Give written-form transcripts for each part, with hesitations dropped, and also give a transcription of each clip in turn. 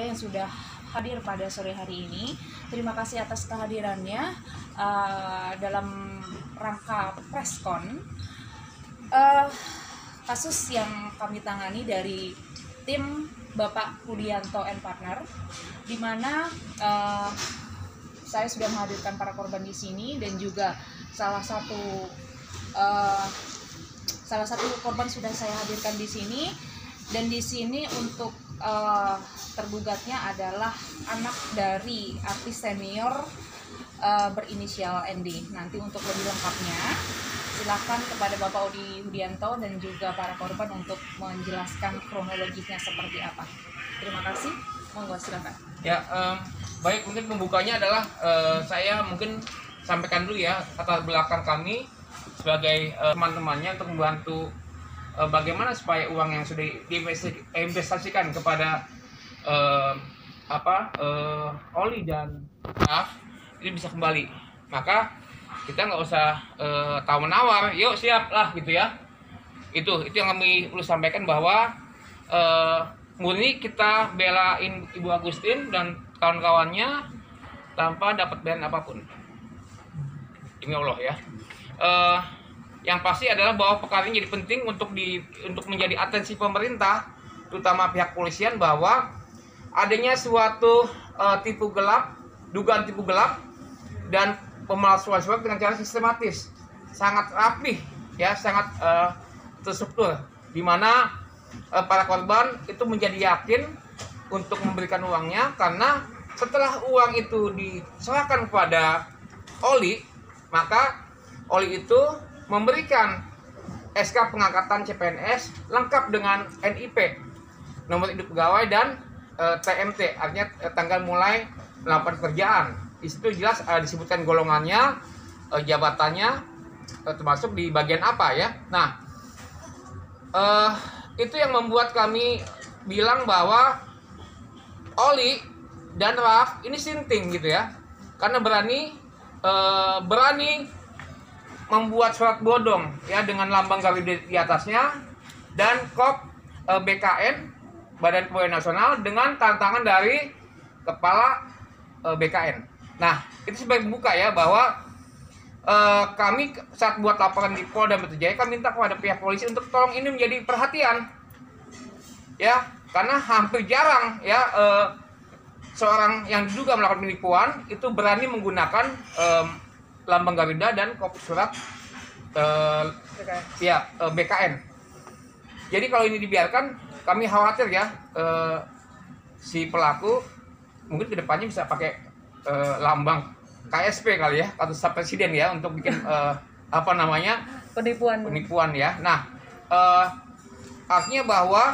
yang sudah hadir pada sore hari ini. Terima kasih atas kehadirannya dalam rangka preskon kasus yang kami tangani dari tim Bapak Hudianto and Partner, di mana saya sudah menghadirkan para korban di sini, dan juga salah satu korban sudah saya hadirkan di sini. Dan di sini untuk tergugatnya adalah anak dari artis senior berinisial ND. Nanti untuk lebih lengkapnya silakan kepada Bapak Hudianto dan juga para korban untuk menjelaskan kronologisnya seperti apa. Terima kasih. Monggo silakan. Ya, baik, mungkin pembukanya adalah saya mungkin sampaikan dulu ya latar belakang kami sebagai teman-temannya untuk membantu bagaimana supaya uang yang sudah diinvestasikan kepada Oli dan Raf ini bisa kembali. Maka kita nggak usah tawar-menawar, yuk siap lah gitu ya. Itu yang kami perlu sampaikan, bahwa murni kita belain Ibu Agustin dan kawan-kawannya tanpa dapat bayaran apapun. Demi Allah ya. Yang pasti adalah bahwa perkara ini jadi penting untuk menjadi atensi pemerintah, terutama pihak polisian, bahwa adanya suatu dugaan tipu gelap dan pemalsuan surat dengan cara sistematis, sangat rapih ya, sangat terstruktur, di mana para korban itu menjadi yakin untuk memberikan uangnya, karena setelah uang itu diserahkan kepada Oli, maka Oli itu memberikan SK pengangkatan CPNS lengkap dengan NIP, nomor induk pegawai, dan TMT, artinya tanggal mulai melakukan pekerjaan. Di situ jelas disebutkan golongannya, jabatannya, termasuk di bagian apa ya. Nah, itu yang membuat kami bilang bahwa Oli dan Raf ini sinting gitu ya, karena berani membuat surat bodong ya dengan lambang Garuda di atasnya dan kop BKN, Badan Kepegawaian Nasional, dengan tantangan dari kepala BKN. Nah, itu sebagai pembuka ya, bahwa kami saat buat laporan di Polda Metro Jaya, kami minta kepada pihak polisi untuk tolong ini menjadi perhatian ya, karena hampir jarang ya seorang yang diduga melakukan penipuan itu berani menggunakan lambang Garuda dan kopi surat BKN. Jadi kalau ini dibiarkan, kami khawatir ya si pelaku mungkin kedepannya bisa pakai lambang KSP kali ya, atau staf presiden ya, untuk bikin penipuan ya. Nah, artinya bahwa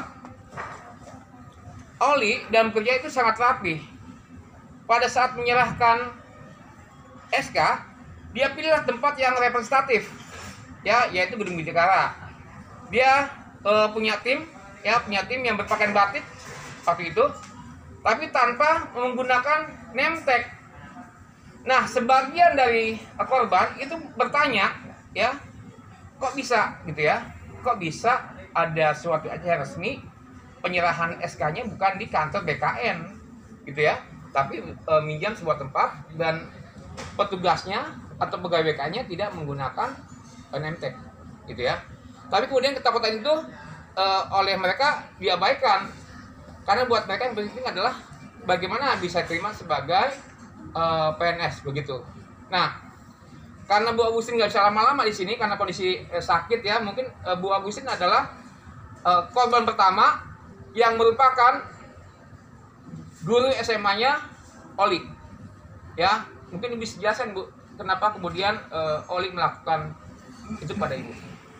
Oli dalam kerja itu sangat rapi. Pada saat menyerahkan SK, dia pilihlah tempat yang representatif ya, yaitu Gedung Bidakara. Dia punya tim yang berpakaian batik waktu itu, tapi tanpa menggunakan name tag. Nah, sebagian dari korban itu bertanya ya, kok bisa gitu ya, kok bisa ada suatu acara resmi penyerahan SK-nya bukan di kantor BKN gitu ya, tapi minjam sebuah tempat dan petugasnya atau pegawai BKN-nya tidak menggunakan name tag gitu ya. Tapi kemudian ketakutan itu oleh mereka diabaikan, karena buat mereka yang penting adalah bagaimana bisa terima sebagai PNS begitu. Nah, karena Bu Agustin nggak bisa lama-lama di sini karena kondisi sakit ya, mungkin Bu Agustin adalah korban pertama yang merupakan guru SMA-nya Oli ya. Mungkin bisa dijelaskan Bu, kenapa kemudian Oli melakukan itu pada Ibu?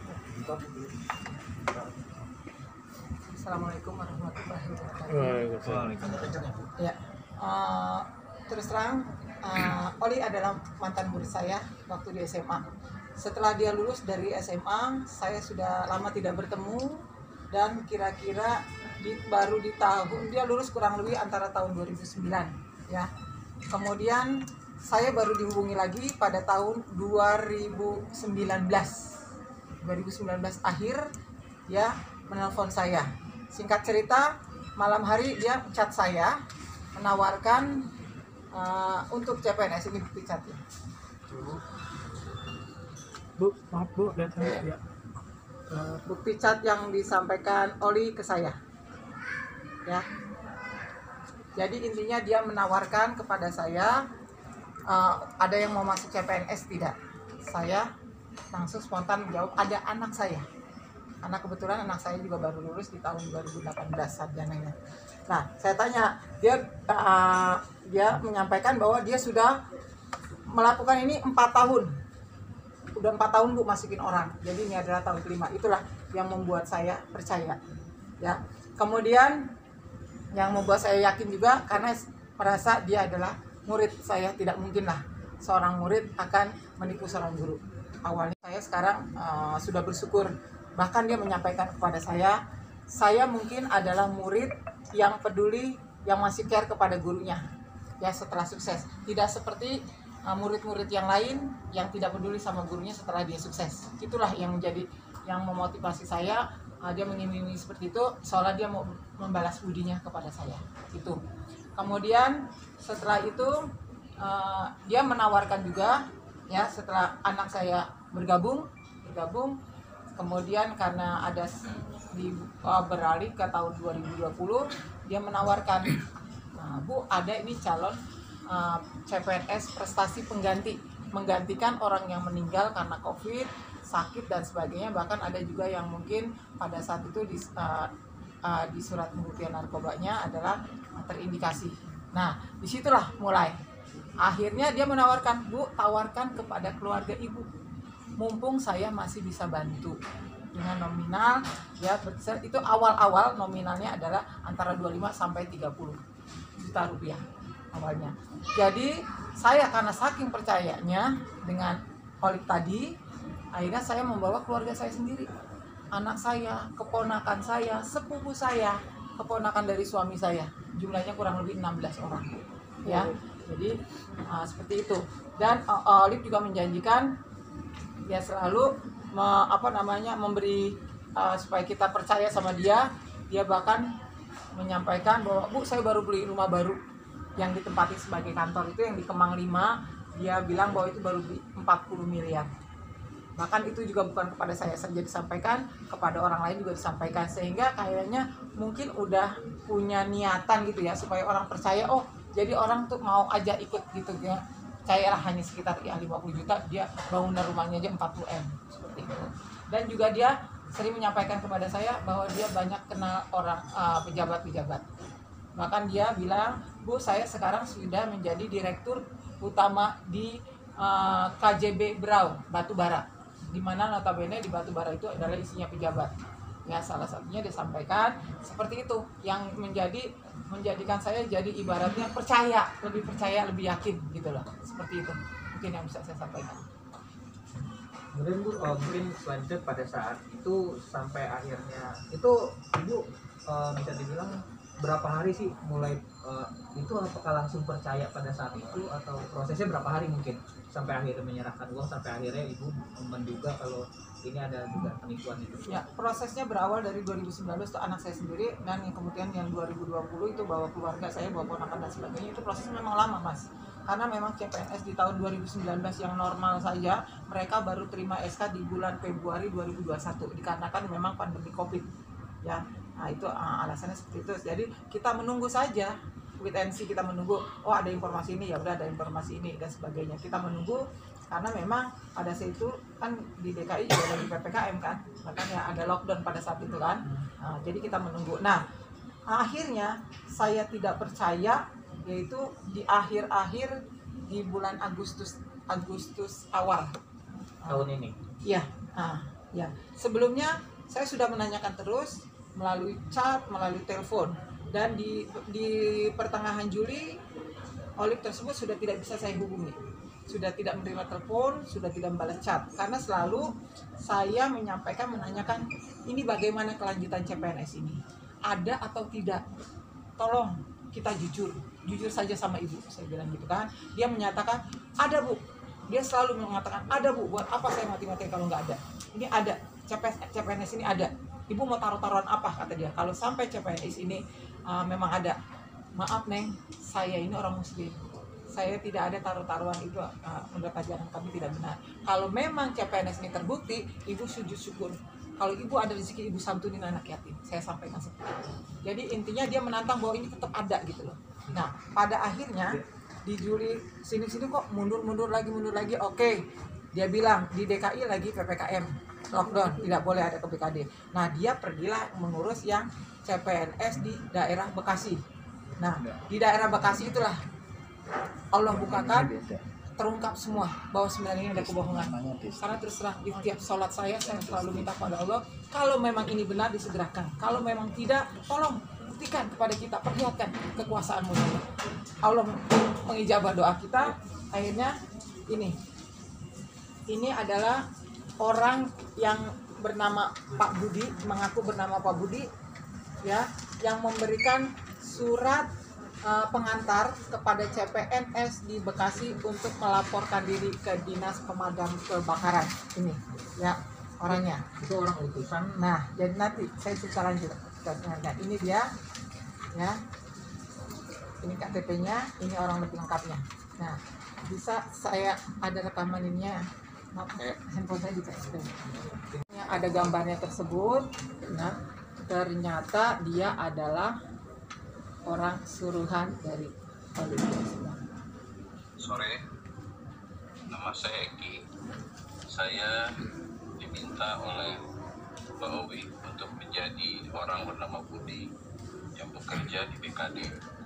Assalamualaikum warahmatullahi wabarakatuh. Ya, terus terang, Oli adalah mantan murid saya waktu di SMA. Setelah dia lulus dari SMA, saya sudah lama tidak bertemu, dan kira-kira baru di tahun dia lulus kurang lebih antara tahun 2009 ya. Kemudian saya baru dihubungi lagi pada tahun 2019 akhir ya, menelpon saya. Singkat cerita, malam hari dia chat saya menawarkan untuk CPNS ini bukti catnya. Bu, maaf Bu, lihat saya ya. Bukti cat yang disampaikan Oli ke saya, ya. Jadi intinya dia menawarkan kepada saya, ada yang mau masuk CPNS tidak? Saya langsung spontan menjawab, ada anak saya. Karena kebetulan anak saya juga baru lulus di tahun 2018 sarjananya. Nah, saya tanya, dia menyampaikan bahwa dia sudah melakukan ini 4 tahun. Udah 4 tahun Bu masukin orang. Jadi ini adalah tahun kelima. Itulah yang membuat saya percaya. Ya. Kemudian yang membuat saya yakin juga karena merasa dia adalah murid saya, tidak mungkinlah seorang murid akan menipu seorang guru. Awalnya saya sekarang sudah bersyukur, bahkan dia menyampaikan kepada saya mungkin adalah murid yang peduli, yang masih care kepada gurunya ya setelah sukses, tidak seperti murid-murid yang lain yang tidak peduli sama gurunya setelah dia sukses. Itulah yang memotivasi saya. Dia mengiming-imingi seperti itu seolah dia mau membalas budinya kepada saya itu. Kemudian setelah itu dia menawarkan juga ya, setelah anak saya bergabung, kemudian karena ada beralih ke tahun 2020, dia menawarkan, Bu, ada ini calon CPNS prestasi menggantikan orang yang meninggal karena COVID, sakit dan sebagainya. Bahkan ada juga yang mungkin pada saat itu di surat pembuktian narkobanya adalah terindikasi. Nah, disitulah mulai. Akhirnya dia menawarkan, Bu, tawarkan kepada keluarga ibu, mumpung saya masih bisa bantu dengan nominal ya, itu awal-awal nominalnya adalah antara 25 sampai 30 juta rupiah awalnya. Jadi saya karena saking percayanya dengan Olik tadi, akhirnya saya membawa keluarga saya sendiri, anak saya, keponakan saya, sepupu saya, keponakan dari suami saya, jumlahnya kurang lebih 16 orang ya. Jadi seperti itu. Dan Olik juga menjanjikan dia selalu memberi supaya kita percaya sama dia. Dia bahkan menyampaikan bahwa, Bu, saya baru beli rumah baru yang ditempati sebagai kantor itu yang di Kemang 5. Dia bilang bahwa itu baru di 40 miliar. Bahkan itu juga bukan kepada saya saja disampaikan, kepada orang lain juga disampaikan, sehingga kayaknya mungkin udah punya niatan gitu ya, supaya orang percaya, oh jadi orang tuh mau aja ikut gitu ya. Percayalah hanya sekitar ya 50 juta dia bangunan rumahnya aja 40M seperti itu. Dan juga dia sering menyampaikan kepada saya bahwa dia banyak kenal orang pejabat-pejabat. Bahkan dia bilang, Bu, saya sekarang sudah menjadi direktur utama di KJB Brau Batubara, di mana notabene di Batubara itu adalah isinya pejabat. Ya, salah satunya disampaikan seperti itu, yang menjadikan saya jadi ibaratnya lebih percaya, lebih yakin gitu loh. Seperti itu mungkin yang bisa saya sampaikan. Kemudian Bu, mungkin selanjutnya pada saat itu sampai akhirnya itu Ibu bisa dibilang berapa hari sih mulai itu, apakah langsung percaya pada saat itu atau prosesnya berapa hari mungkin sampai akhirnya menyerahkan uang, sampai akhirnya Ibu menduga kalau ini ada juga penipuan itu? Ya, prosesnya berawal dari 2019 itu anak saya sendiri, dan yang kemudian yang 2020 itu bawa keluarga saya, bawa ponakan dan sebagainya. Itu prosesnya memang lama, Mas. Karena memang CPNS di tahun 2019 yang normal saja mereka baru terima SK di bulan Februari 2021 dikarenakan memang pandemi Covid. Ya. Nah, itu alasannya seperti itu. Jadi kita menunggu saja, wait and see, kita menunggu, oh ada informasi ini, ya udah ada informasi ini dan sebagainya. Kita menunggu karena memang pada saat itu kan di DKI juga lagi PPKM kan, makanya ada lockdown pada saat itu kan. Nah, jadi kita menunggu. Nah, akhirnya saya tidak percaya, yaitu di akhir-akhir di bulan Agustus awal tahun ini. Iya. Ya. Sebelumnya saya sudah menanyakan terus melalui chat, melalui telepon, dan di pertengahan Juli Olik tersebut sudah tidak bisa saya hubungi, sudah tidak menerima telepon, sudah tidak membalas chat, karena selalu saya menanyakan ini bagaimana kelanjutan CPNS ini, ada atau tidak, tolong kita jujur saja sama ibu, saya bilang gitu kan. Dia menyatakan ada, Bu, dia selalu mengatakan ada, Bu, buat apa saya mati-mati kalau nggak ada, ini ada, CPNS ini ada, Ibu mau taruh-taruhan apa, kata dia, kalau sampai CPNS ini memang ada. maaf Neng, saya ini orang muslim, saya tidak ada taruh-taruhan itu, menurut ajaran kami tidak benar. Kalau memang CPNS ini terbukti, ibu sujud syukur. Kalau ibu ada rezeki, ibu santunin anak yatim. Saya sampaikan seperti itu. Jadi intinya dia menantang bahwa ini tetap ada gitu loh. Nah, pada akhirnya di Juli sini-sini kok mundur lagi. Oke, dia bilang di DKI lagi PPKM, lockdown, tidak boleh ada ke BKD. Nah, dia pergilah mengurus yang CPNS di daerah Bekasi. Nah, di daerah Bekasi itulah Allah bukakan, terungkap semua bahwa sebenarnya ini ada kebohongan. Karena terus terang di tiap sholat saya selalu minta pada Allah, kalau memang ini benar disegerakan, kalau memang tidak, tolong buktikan kepada kita, perlihatkan kekuasaanmu. Allah mengijabah doa kita. Akhirnya ini adalah orang yang bernama Pak Budi, mengaku bernama Pak Budi, ya, yang memberikan surat pengantar kepada CPNS di Bekasi untuk melaporkan diri ke Dinas Pemadam Kebakaran. Ini ya orangnya. Itu orang utusan. Nah, jadi nanti saya cerita lanjut. Nah, ini dia ya. Ini KTP-nya, ini orang lebih lengkapnya. Nah, bisa saya ada rekaman ininya. Handphone saya dicek. Ada gambarnya tersebut. Nah, ternyata dia adalah orang suruhan dari Olimpiade. Sore, nama saya Eki. Saya diminta oleh Mbak Owi untuk menjadi orang bernama Budi yang bekerja di BKD.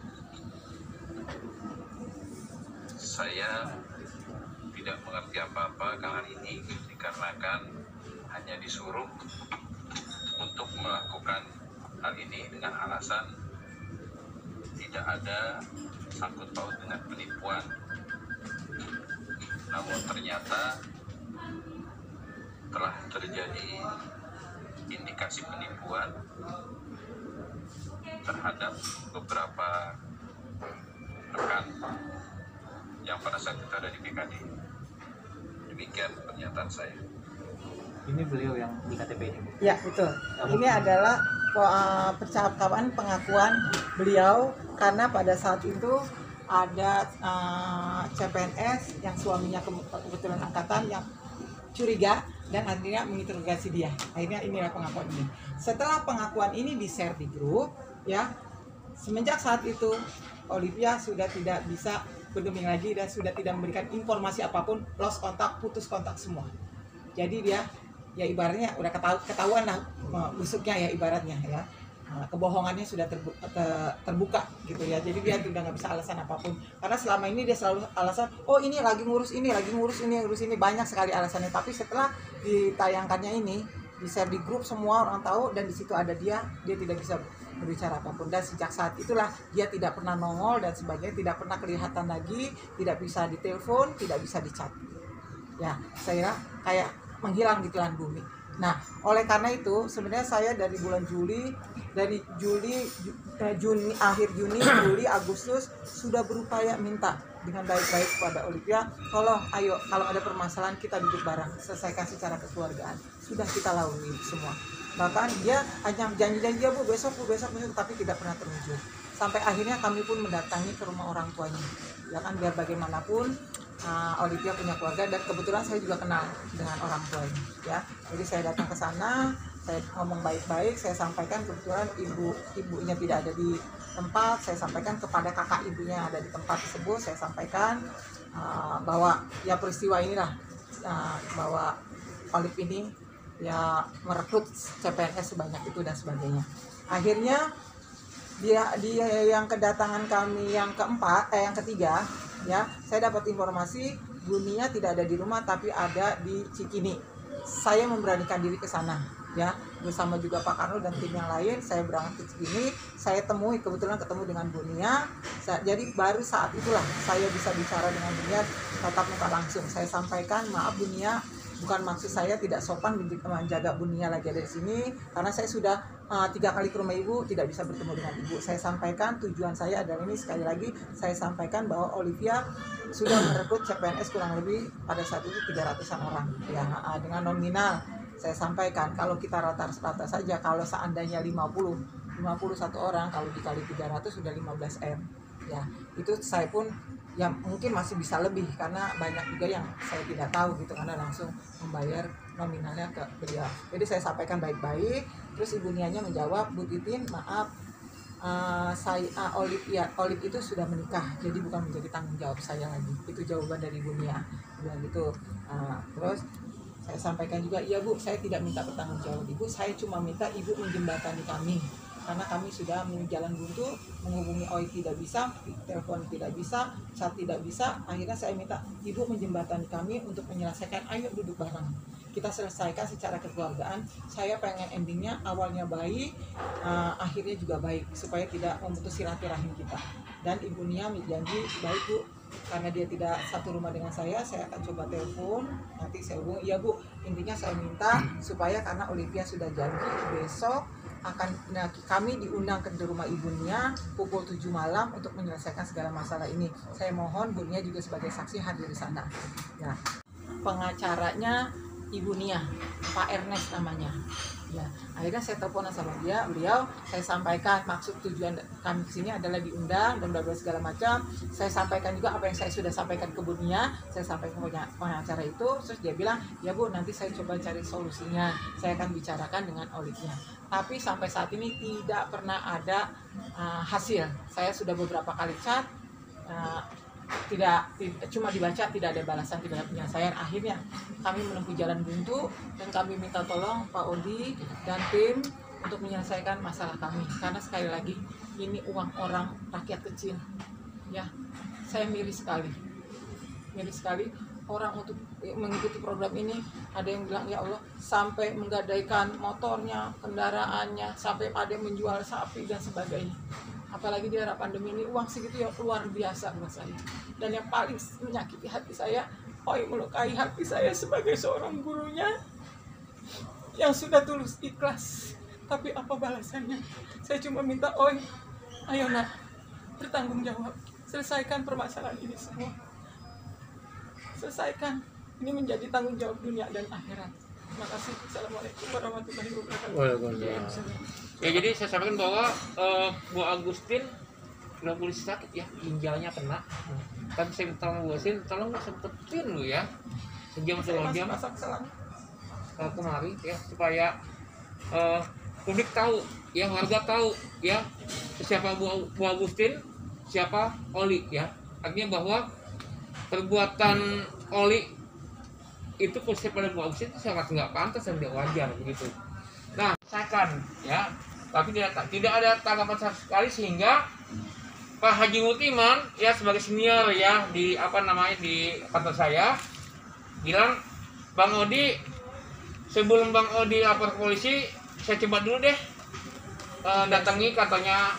Saya tidak mengerti apa-apa kali ini dikarenakan hanya disuruh untuk melakukan hal ini dengan alasan tidak ada sangkut paut dengan penipuan. Namun ternyata telah terjadi indikasi penipuan terhadap beberapa rekan yang pada saat kita ada di BKD. Demikian pernyataan saya. Ini beliau yang di KTP ini, Bu? Ya, betul. Ini adalah percakapan pengakuan beliau karena pada saat itu ada CPNS yang suaminya kebetulan angkatan yang curiga dan akhirnya menginterogasi dia. Akhirnya inilah pengakuan ini. Setelah pengakuan ini di-share di grup, ya, semenjak saat itu Olivia sudah tidak bisa bergeming lagi dan sudah tidak memberikan informasi apapun, lost kontak, putus kontak semua. Jadi dia ya ibaratnya udah ketahuan lah busuknya ya ibaratnya ya. Kebohongannya sudah terbuka gitu ya. Jadi dia udah nggak bisa alasan apapun. Karena selama ini dia selalu alasan, oh ini lagi ngurus ini, banyak sekali alasannya. Tapi setelah ditayangkannya ini, di-share di grup semua orang tahu dan di situ ada dia tidak bisa berbicara apapun. Dan sejak saat itulah dia tidak pernah nongol dan sebagainya, tidak pernah kelihatan lagi, tidak bisa ditelepon, tidak bisa dicat. Ya, saya kayak menghilang di telan bumi. Nah, oleh karena itu sebenarnya saya dari bulan Juni, akhir Juni, Juli, Agustus sudah berupaya minta dengan baik-baik kepada Olivia, tolong ayo kalau ada permasalahan kita duduk bareng, selesaikan secara kekeluargaan. Sudah kita lalui semua. Bahkan dia hanya janji-janji ya Bu, besok, tapi tidak pernah terwujud. Sampai akhirnya kami pun mendatangi ke rumah orang tuanya. Ya kan, biar bagaimanapun Olivia punya keluarga dan kebetulan saya juga kenal dengan orang tuanya ya. Jadi saya datang ke sana, saya ngomong baik-baik, saya sampaikan kebetulan ibunya tidak ada di tempat, saya sampaikan kepada kakak ibunya yang ada di tempat tersebut, saya sampaikan bahwa ya peristiwa inilah bahwa Olive ini ya merekrut CPNS sebanyak itu dan sebagainya. Akhirnya dia yang kedatangan kami yang ketiga ya, saya dapat informasi Bunia tidak ada di rumah tapi ada di Cikini. Saya memberanikan diri ke sana ya, bersama juga Pak Karno dan tim yang lain. Saya berangkat ke Cikini, saya kebetulan ketemu dengan Bunia. Jadi baru saat itulah saya bisa bicara dengan Bunia tatap muka langsung. Saya sampaikan, maaf Bunia, bukan maksud saya tidak sopan menjaga Bunia lagi ada di sini, karena saya sudah 3 kali ke rumah ibu tidak bisa bertemu dengan ibu. Saya sampaikan tujuan saya adalah ini, sekali lagi saya sampaikan bahwa Olivia sudah merekrut CPNS kurang lebih pada saat itu 300-an orang ya, dengan nominal. Saya sampaikan kalau kita rata-rata saja, kalau seandainya 50 51 orang, kalau dikali 300 sudah 15 M. Ya, itu saya pun ya mungkin masih bisa lebih karena banyak juga yang saya tidak tahu gitu, karena langsung membayar nominalnya ke beliau. Jadi saya sampaikan baik-baik, terus Ibu Nianya menjawab, Bu Titin maaf, Olive itu sudah menikah, jadi bukan menjadi tanggung jawab saya lagi. Itu jawaban dari Ibu Nia bilang gitu. Terus saya sampaikan juga, iya Bu, saya tidak minta bertanggung jawab Ibu, saya cuma minta Ibu menjembatani kami, karena kami sudah jalan buntu, menghubungi OI tidak bisa, telepon tidak bisa, chat tidak bisa. Akhirnya saya minta Ibu menjembatani kami untuk menyelesaikan, ayo duduk bareng, kita selesaikan secara kekeluargaan. Saya pengen endingnya awalnya baik, akhirnya juga baik, supaya tidak memutus silaturahim kita. Dan Ibu Nia janji, baik Bu, karena dia tidak satu rumah dengan saya akan coba telepon, nanti saya hubungi. Iya Bu, intinya saya minta supaya, karena Olivia sudah janji besok akan kami diundang ke rumah Ibu Nia pukul 7 malam untuk menyelesaikan segala masalah ini. Saya mohon Bu Nia juga sebagai saksi hadir di sana. Nah, pengacaranya Ibu Nia, Pak Ernest namanya. Ya, akhirnya saya teleponan sama beliau, saya sampaikan maksud tujuan kami kesini adalah diundang dan bla-bla segala macam. Saya sampaikan juga apa yang saya sudah sampaikan ke Bu Nia, saya sampaikan ke pengacara itu. Terus dia bilang, ya Bu, nanti saya coba cari solusinya, saya akan bicarakan dengan Olivia. Tapi sampai saat ini tidak pernah ada hasil. Saya sudah beberapa kali chat, tidak cuma dibaca, tidak ada balasan, tidak ada penyelesaian. Akhirnya kami menempuh jalan buntu dan kami minta tolong Pak Odi dan tim untuk menyelesaikan masalah kami, karena sekali lagi ini uang orang rakyat kecil ya. Saya miris sekali orang untuk mengikuti program ini. Ada yang bilang, ya Allah, sampai menggadaikan motornya, kendaraannya, sampai ada yang menjual sapi dan sebagainya. Apalagi di era pandemi ini, uang segitu ya luar biasa buat saya. Dan yang paling menyakiti hati saya, melukai hati saya sebagai seorang gurunya yang sudah tulus ikhlas. Tapi apa balasannya? Saya cuma minta, ayo nak, bertanggung jawab, selesaikan permasalahan ini semua. Selesaikan, ini menjadi tanggung jawab dunia dan akhirat. Terima kasih. Assalamualaikum warahmatullahi wabarakatuh. Ya, jadi saya sampaikan bahwa Bu Agustin sudah polisi sakit ya, ginjalnya kena. Tapi saya minta Bu Agustin, tolong sempetin lu ya, sejam 2 jam kemari ya, supaya publik tahu ya, warga tahu ya, siapa Bu Agustin, siapa Oli ya. Artinya bahwa perbuatan Oli itu posisi pada Bu Agustin itu sangat nggak pantas dan tidak wajar begitu. Nah, saya kan ya, tapi tidak ada tanggapan sama sekali, sehingga Pak Haji Mutiman ya sebagai senior ya di di kantor saya bilang, Bang Odi, sebelum Bang Odi lapor ke polisi, saya coba dulu deh datangi kantornya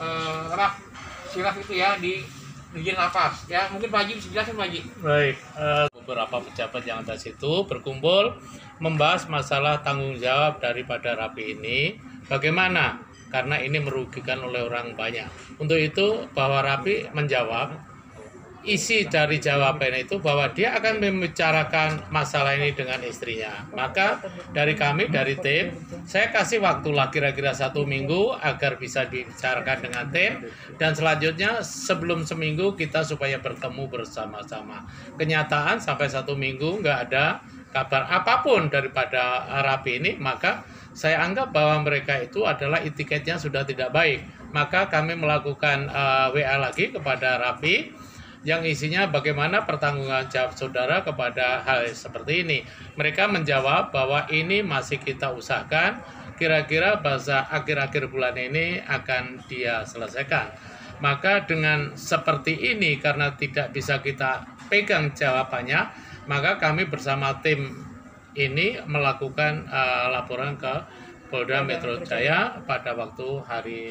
Siraf itu ya di Dirjen Lapas ya. Mungkin Pak Haji bisa jelasin, Pak Haji. Baik, beberapa pejabat yang ada situ berkumpul membahas masalah tanggung jawab daripada Rapi ini bagaimana, karena ini merugikan oleh orang banyak. Untuk itu bahwa Rapi menjawab, isi dari jawaban itu bahwa dia akan membicarakan masalah ini dengan istrinya. Maka dari kami, dari tim, saya kasih waktu lah kira-kira 1 minggu agar bisa dibicarakan dengan tim, dan selanjutnya sebelum seminggu kita supaya bertemu bersama-sama. Kenyataan sampai 1 minggu nggak ada kabar apapun daripada Rapi ini, maka saya anggap bahwa mereka itu adalah etiketnya sudah tidak baik. Maka kami melakukan WA lagi kepada Rapi yang isinya bagaimana pertanggungan jawab saudara kepada hal seperti ini. Mereka menjawab bahwa ini masih kita usahakan, kira-kira bahasa akhir-akhir bulan ini akan dia selesaikan. Maka dengan seperti ini, karena tidak bisa kita pegang jawabannya, maka kami bersama tim ini melakukan laporan ke Polda Metro Jaya pada waktu hari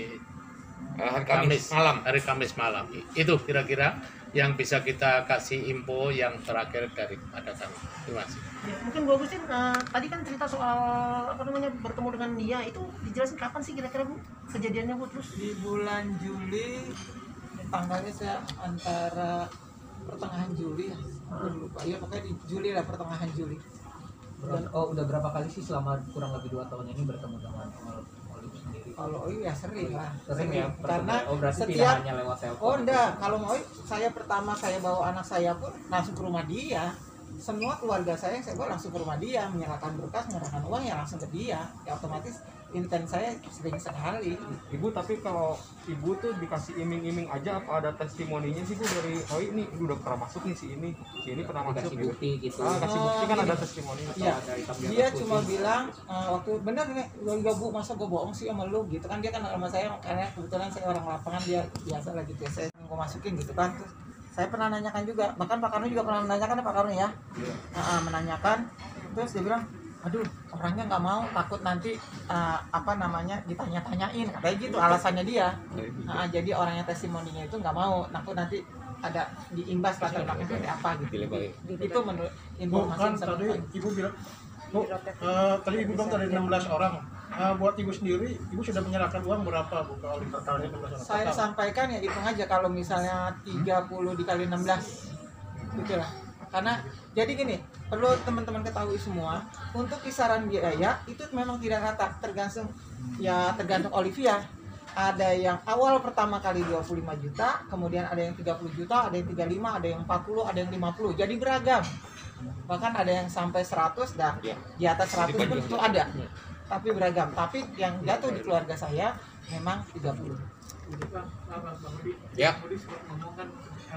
Kamis malam. Itu kira-kira yang bisa kita kasih info yang terakhir daripada kami. Terima kasih. Ya, mungkin Bu Agustin, tadi kan cerita soal bertemu dengan Nia, itu dijelasin kapan sih kira-kira Bu kejadiannya Bu? Terus Di bulan Juli, tanggalnya saya antara pertengahan Juli ya, aku lupa ya, pokoknya di Juli lah, pertengahan Juli. Dan udah berapa kali sih selama kurang lebih 2 tahun ini bertemu dengan Ibu sendiri? Kalau Oi ya sering lah. Sering ya, Karena berarti tidak setiap hanya lewat telepon. oh enggak, kalau mau saya pertama saya bawa anak saya pun langsung ke rumah dia. Semua keluarga saya yang saya bawa langsung ke rumah dia, menyerahkan berkas, menyerahkan uang ya langsung ke dia. Ya otomatis intent saya sering sekali. Ibu, tapi kalau ibu tuh dikasih iming-iming aja, apa ada testimoninya sih Bu dari oh ini udah pernah masuk nih si ini pernah masuk Kasih gitu. bukti gitu. Kasih bukti kan ada testimoni. Iya, Ada hitam di dia atas cuma putih. bilang waktu bener nih, enggak Bu, masa gue bohong sih sama lu gitu kan. Dia kan sama saya karena kebetulan saya orang lapangan, dia biasa lah gitu ya, saya mau masukin gitu kan. Terus saya pernah nanyakan juga, bahkan Pak Karno juga pernah menanyakan ya Pak Karno ya. Menanyakan, terus dia bilang, aduh orangnya nggak mau, takut nanti ditanya-tanyain, katanya gitu alasannya dia. Jadi orangnya testimoninya itu nggak mau, takut nanti ada diimbas latar belakang seperti apa gitu. Itu menurut informasi Kan yang saya tadi dapat. ibu bilang, Bu, tadi ibu bilang tadi 16 orang. Buat ibu sendiri, ibu sudah menyerahkan uang berapa Bu kalau totalnya 16 orang? Saya sampaikan ya hitung aja kalau misalnya 30 dikali 16 gitu lah. Karena jadi gini, perlu teman-teman ketahui semua, untuk kisaran biaya itu memang tidak rata, tergantung Olivia. Ada yang awal pertama kali 25 juta, kemudian ada yang 30 juta, ada yang 35, ada yang 40, ada yang 50. Jadi beragam. Bahkan ada yang sampai 100 dan di atas 100 pun itu ada. Tapi beragam. Tapi yang jatuh di keluarga saya memang 30. Bang Budi, Ya. Budi sempat ngomong kan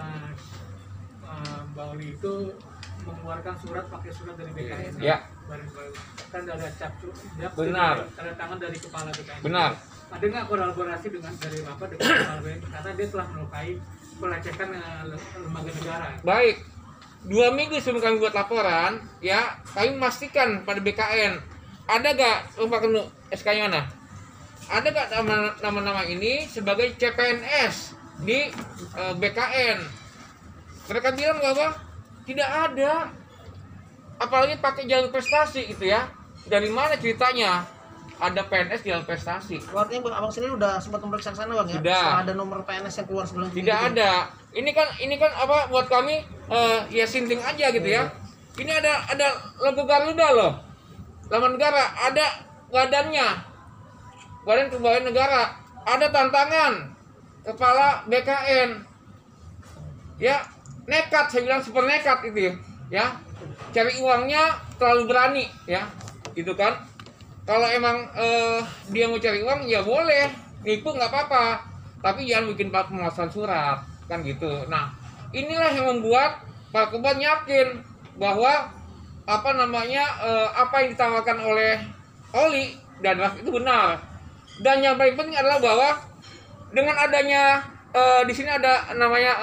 Mbak Oli itu mengeluarkan surat pakai surat dari BKN. Ya. Kan ada cap Benar. tanda tangan dari kepala BKN. Benar. Ada nggak kolaborasi dengan kepala BKN karena dia telah melukai pelecehan lembaga negara. Baik. 2 minggu sebelum kami buat laporan, ya kami memastikan pada BKN ada gak SK-nya mana? Ada gak nama-nama ini sebagai CPNS di BKN? Mereka bilang bahwa tidak ada, apalagi pakai jalur prestasi gitu ya. Dari mana ceritanya ada PNS di jalur prestasi? Artinya abang sendiri udah sempat memeriksa sana bang ya? Sudah. Setelah ada nomor PNS yang keluar sebelum Tidak ada. Ini kan apa buat kami ya sinting aja gitu ya. Ini ada logo Garuda loh. Laman negara ada badannya. Badan Kepegawaian Negara. Ada tantangan kepala BKN. Ya, nekat, saya bilang super nekat itu ya. Cari uangnya terlalu berani ya. Gitu kan. Kalau emang dia mau cari uang ya boleh. Nipu nggak apa-apa. Tapi jangan bikin pemalsuan surat. Kan gitu. Nah, inilah yang membuat Pak Kebon yakin bahwa apa yang ditawarkan oleh Oli dan Raf itu benar. Dan yang paling penting adalah bahwa dengan adanya di sini ada namanya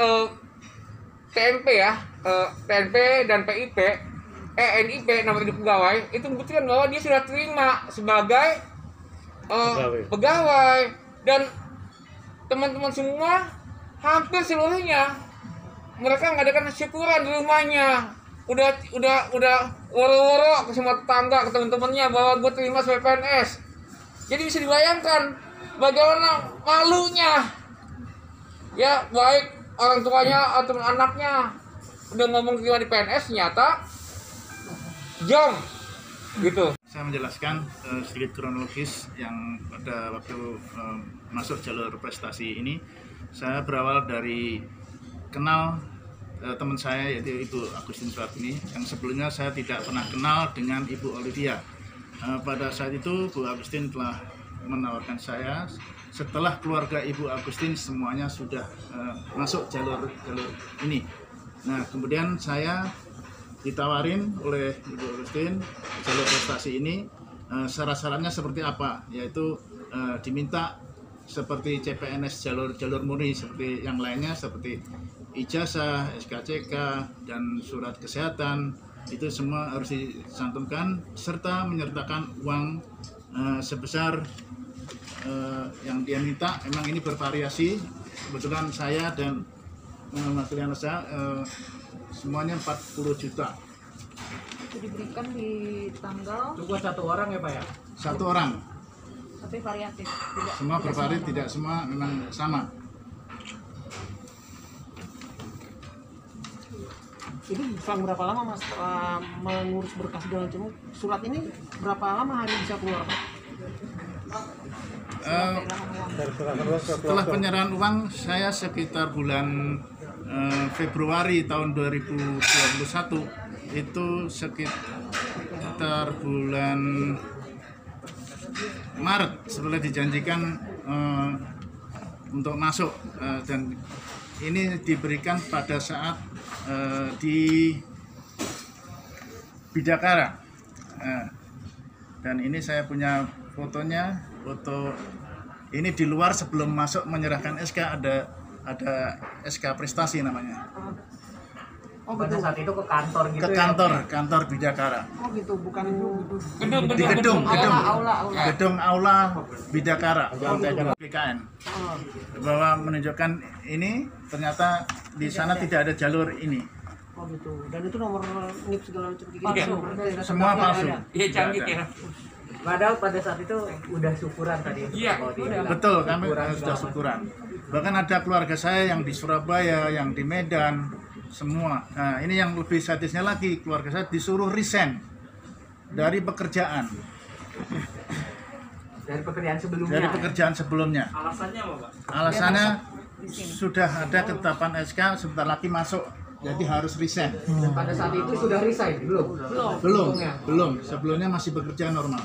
TNP ya, TNP dan PIP, NIP nama hidup pegawai itu membuktikan bahwa dia sudah terima sebagai pegawai dan teman-teman semua hampir seluruhnya mereka mengadakan syukuran di rumahnya. Udah woro-woro ke semua tetangga, ke teman-temannya bahwa gue terima sebagai PNS. Jadi bisa dibayangkan bagaimana malunya. Ya, baik orang tuanya atau anaknya udah ngomong terima di PNS, nyata jom gitu. Saya menjelaskan sedikit kronologis yang pada waktu masuk jalur prestasi ini. Saya berawal dari kenal teman saya yaitu Ibu Agustin Suratini yang sebelumnya saya tidak pernah kenal dengan Ibu Olivia. Pada saat itu Bu Agustin telah menawarkan saya setelah keluarga Ibu Agustin semuanya sudah masuk jalur ini. Nah kemudian saya ditawarin oleh Ibu Agustin jalur prestasi ini, syarat-syaratnya seperti apa, yaitu diminta seperti CPNS jalur murni seperti yang lainnya, seperti ijazah, SKCK, dan surat kesehatan, itu semua harus dicantumkan serta menyertakan uang sebesar yang dia minta. Memang ini bervariasi, kebetulan saya dan klien saya semuanya 40 juta. Itu diberikan di tanggal. Itu buat satu orang ya Pak ya? Satu orang. Tapi variatif. Semua bervariasi, tidak semua memang sama. Ini selang berapa lama mas setelah mengurus berkas segala macam surat ini berapa lama hari bisa keluar Pak? Setelah penyerahan uang, saya sekitar bulan Februari tahun 2021, itu sekitar bulan Maret setelah dijanjikan untuk masuk, dan ini diberikan pada saat di Bidakara, dan ini saya punya fotonya. Foto ini di luar sebelum masuk menyerahkan SK, ada SK prestasi namanya. Oh, pada saat itu ke kantor gitu ke kantor Bidakara. Oh gitu, bukan Di gedung aula Bidakara BKN, bahwa menunjukkan ini ternyata di sana tidak ada jalur ini. Oh gitu. Dan itu nomor NIP segala macam gitu. Iya. Semua palsu. Iya, canggih ya. Padahal pada saat itu udah syukuran tadi. Iya, Betul, kami sudah syukuran. Bahkan ada keluarga saya yang di Surabaya, yang di Medan, semua. Nah, ini yang lebih sadisnya lagi, keluarga saya disuruh resign dari pekerjaan. Dari pekerjaan sebelumnya. Alasannya apa, Pak? Alasannya sudah ada ketetapan SK sebentar lagi masuk, jadi harus resign. Dan pada saat itu sudah resign? Belum. Sebelumnya masih bekerja normal.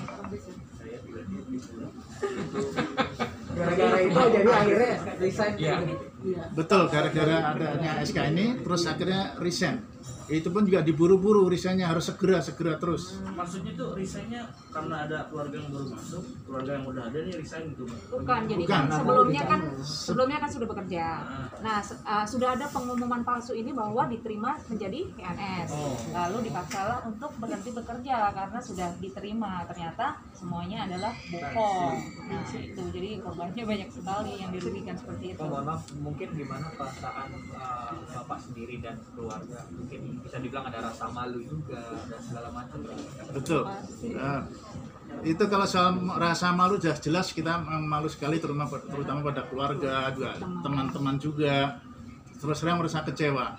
Gara-gara itu jadi akhirnya resign. Betul, gara-gara adanya SK ini, terus akhirnya resign. Itu pun juga diburu-buru, resignnya harus segera terus. Maksudnya tuh resignnya karena ada keluarga yang baru masuk, keluarga yang udah ada nih resign gitu, Pak? Bukan, jadi Bukan. sebelumnya kan sudah bekerja. Nah, sudah ada pengumuman palsu ini bahwa diterima menjadi PNS. Lalu dipaksalah untuk berhenti bekerja karena sudah diterima. Ternyata semuanya adalah bohong. Nah, itu jadi korbannya banyak sekali yang dirugikan seperti itu. Mohon maaf, mungkin gimana perasaan Bapak sendiri dan keluarga? Mungkin bisa dibilang ada rasa malu juga dan segala macam. Betul. Itu kalau soal rasa malu jelas kita malu sekali, terutama pada keluarga juga, teman-teman juga. Terus terang merasa kecewa.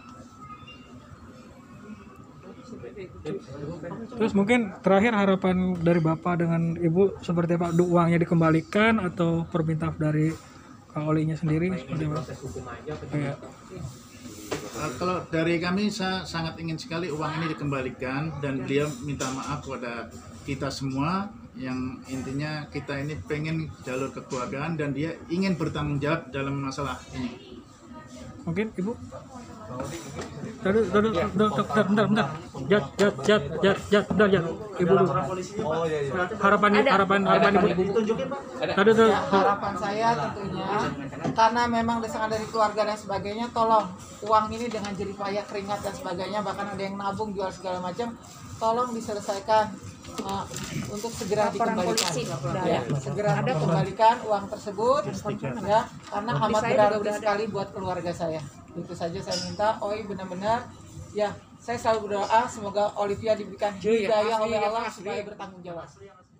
Terus mungkin terakhir harapan dari Bapak dengan Ibu seperti apa? Uangnya dikembalikan atau permintaan dari Kak Olinya sendiri seperti apa? Ya. Kalau dari kami, saya sangat ingin sekali uang ini dikembalikan, dan beliau minta maaf kepada kita semua, yang intinya kita ini pengen jalur kekeluargaan dan dia ingin bertanggung jawab dalam masalah ini. Mungkin Ibu? Bentar. Jat. Ibu dulu. Harapan Ibu. Harapan saya tentunya, karena memang desakan dari keluarga dan sebagainya, tolong uang ini dengan jerih payah, keringat dan sebagainya, bahkan ada yang nabung jual segala macam, tolong diselesaikan untuk segera dikembalikan. Segera kembalikan uang tersebut, ya, karena amat berarti sekali buat keluarga saya. Itu saja saya minta. Oi, benar-benar ya, saya selalu berdoa semoga Olivia diberikan hidayah oleh Allah supaya bertanggung jawab.